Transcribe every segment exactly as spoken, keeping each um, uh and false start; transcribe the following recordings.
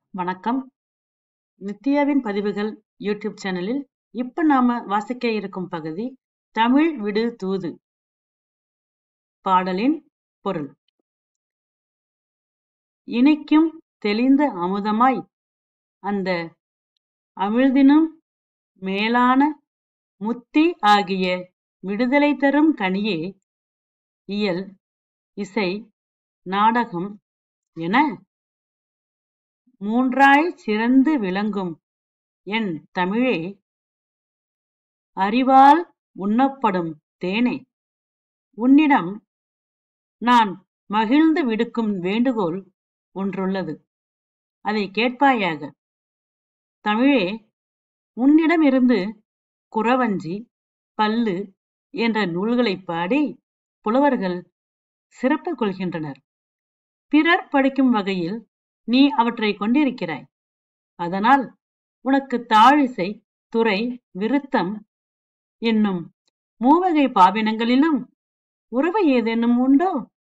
வணக்கம். நித்யாவின் பதிவுகள் யூடியூப் சேனலில் இப்ப நாம வாசிக்க இருக்கும் பகுதி தமிழ் விடு தூது. பாடலின் பொருள்: இனிக்கும் தெளிந்த அமுதமாய் அந்த அமிழ்தினும் மேலான முத்தி ஆகிய விடுதலை தரும் கனியே, இயல், இசை, நாடகம் என மூன்றாய் சிறந்து விளங்கும் என் தமிழே, அறிவால் உண்ணப்படும் தேனே, உன்னிடம் நான் மகிழ்ந்து விடுக்கும் வேண்டுகோள் ஒன்றுள்ளது. அதை கேட்பாயாக. தமிழே, உன்னிடம் இருந்து குறவஞ்சி, பல்லு என்ற நூல்களை பாடி புலவர்கள் சிறப்பு கொள்கின்றனர். பிறர் படிக்கும் வகையில் நீ அவற்றை கொண்டிருக்கிறாய். அதனால் உனக்கு தாழிசை, துறை, விருத்தம் என்னும் மூவகை பாவினங்களிலும் உறவு ஏதேனும் உண்டோ?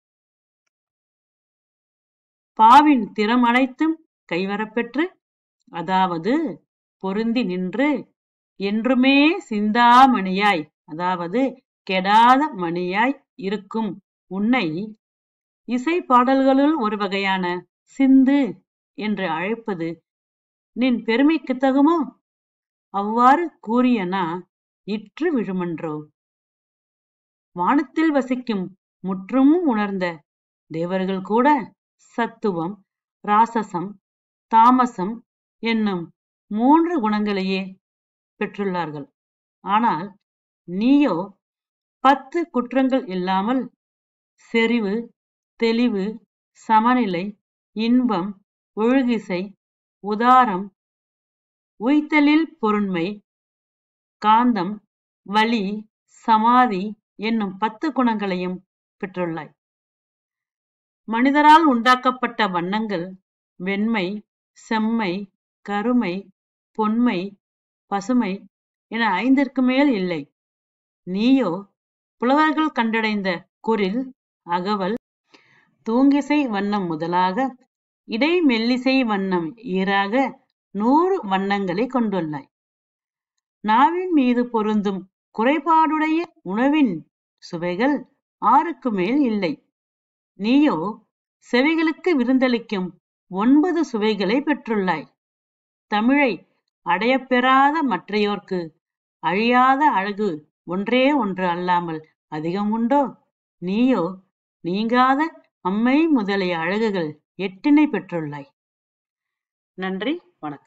பாவின் திறம் அனைத்தும் கைவரப்பெற்று, அதாவது பொருந்தி நின்று, என்றுமே சிந்தாமணியாய், அதாவது கெடாத மணியாய் இருக்கும் உன்னை இசை பாடல்களுள் ஒரு வகையான சிந்து என்று அழைப்பது நின் பெருமைக்கு தகுமோ? அவ்வாறு கூறியனா இற்று விழுமன்றோ? வானத்தில் வசிக்கும் முற்றும் உணர்ந்த தேவர்கள் கூட சத்துவம், ராசசம், தாமசம் என்னும் மூன்று குணங்களையே பெற்றுள்ளார்கள். ஆனால் நீயோ பத்து குற்றங்கள் இல்லாமல் செறிவு, தெளிவு, சமநிலை, இன்பம், ஒழுகிசை, உதாரம், உய்த்தலில் பொருண்மை, காந்தம், வலி, சமாதி என்னும் பத்து குணங்களையும் பெற்றுள்ளாய். மனிதரால் உண்டாக்கப்பட்ட வண்ணங்கள் வெண்மை, செம்மை, கருமை, பொன்மை, பசுமை என ஐந்திற்கு மேல் இல்லை. நீயோ புலவர்கள் கண்டடைந்த குரில், அகவல், தூங்கிசை வண்ணம் முதலாக இடை மெல்லிசை வண்ணம் ஈராக நூறு வண்ணங்களை கொண்டுள்ளாய். நாவின் மீது பொருந்தும் குறைபாடுடைய உணவின் சுவைகள் ஆறுக்கு மேல் இல்லை. நீயோ செவிகளுக்கு விருந்தளிக்கும் ஒன்பது சுவைகளை பெற்றுள்ளாய். தமிழை அடையப்பெறாத மற்றையோர்க்கு அழியாத அழகு ஒன்றே ஒன்று அல்லாமல் அதிகம் உண்டோ? நீயோ நீங்காத அம்மை முதலிய அழகுகள் எட்டினை பெற்றுள்ளாய். நன்றி.